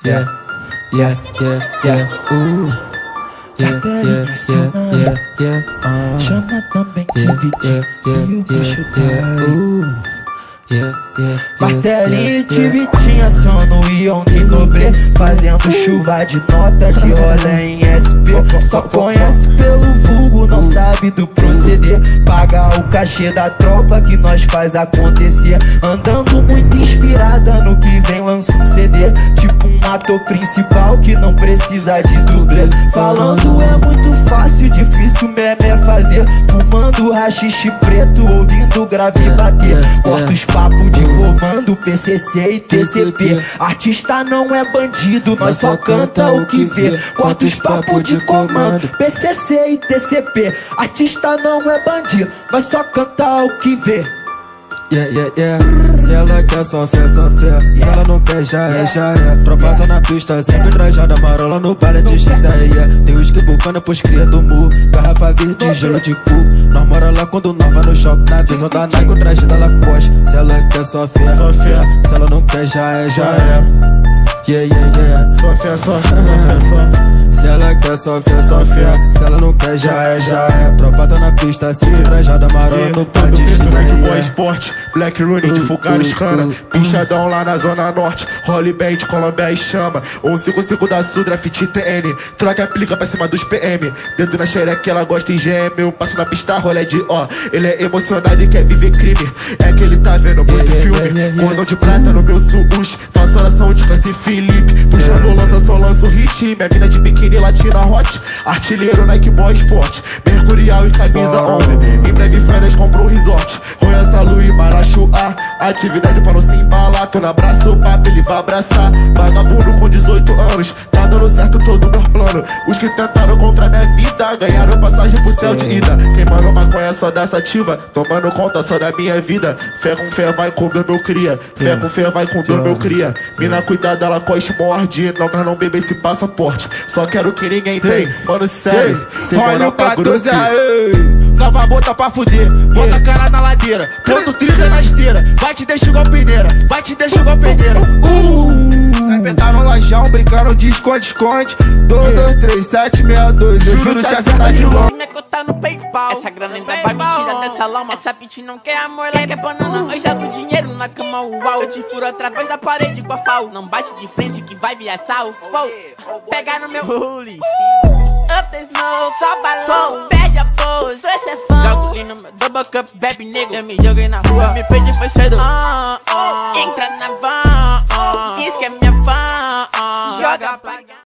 yeah, yeah, yeah, yeah, Chama também Tivitinho e o bicho Martelinho de Vitinho, aciona o Ion de Nobre, fazendo chuva de nota de rolê em SP. Só conhece pelo vulgo, não sabe do proceder. Paga o cachê da tropa que nós faz acontecer. Andando muito inspirada no que vem, lança um CD. Tipo um ator principal que não precisa de dublê. Falando é muito fácil, difícil mesmo é fazer. Fumando rachixe preto, ouvindo grave bater. Corta os papos de comando, PCC e TCP. Artista não é bandido, nós só canta o que vê. Corta os papos de comando, PCC e TCP. Artista não é bandido, nós só canta o que vê. Yeah, yeah, yeah. Se ela quer só fé, só fé. Se ela não quer, já é, já é. Tropa tá na pista, sempre trajada, marola no baile de XR, yeah. Tem uísque bucana pros cria do mu. Garrafa verde, gelo de cu. Nós mora lá quando nós vai no shopping. Na visão da Nike, o traje da Lacoste. Se ela quer só fé, só fé. Se ela não quer, já é, já é. Yeah, yeah, yeah. Só fé, só fé, só fé, só. Se ela quer só fé, só fé. Se ela não quer, já é, já é. Tropa tá na pista, sempre trajada, marola no baile de XR, Boa Esporte, Black Rooney de Fugaros Cana, Pinchadão lá na Zona Norte, Holy Band, Colômbia e chama. 155 da Sudra, Fit TN, troca e aplica pra cima dos PM. Dedo na xereca, ela gosta em GM. Eu passo na pista, rolê de ó. Ele é emocionado e quer viver crime. É que ele tá vendo muito filme. Cordão de prata no meu suús. Faço oração de Câncer Felipe. Puxando lança, só lanço hit. Minha mina de biquíni latina hot. Artilheiro Nike Boy Sport. Mercurial e camisa 11. Em breve férias compro um resort. Roya Salu e Marachuá. Atividade pra não se embalar. Tô no abraço, o papo ele vai abraçar. Vagabundo com 18 anos. Tá dando certo todo meu plano. Os que tentaram contra minha vida ganharam passagem pro céu de ida. Queimando maconha só da sativa. Tomando conta só da minha vida. Fé com fé vai comer meu cria. Fé com fé vai comer meu cria. Mina cuidado, ela coste morde. Não pra não beber esse passaporte. Só quero que ninguém tem. Mano, sério. Olha o 14 aí. Nova bota pra fuder. Bota a cara na ladeira. Ponto 30 na esteira. Vai te deixar igual peneira. Vai te deixar igual peneira. Apertaram no lajão, brincaram de esconde-esconde. 2, 2, 3, 7, 6, 2. Eu juro te acertar de longe. Minha conta no PayPal. Essa grana ainda vai me tirar dessa lama. Essa bitch não quer amor, ela quer banana. Eu jogo dinheiro na cama, uau. Eu te furo através da parede com a FAO. Não bate de frente que vai via sal. Pega no meu holy up the smoke, só balão. Perde a pose, sou chefão. Jogo no meu double cup, bebe negro. Eu me joguei na rua, me perdi foi cedo.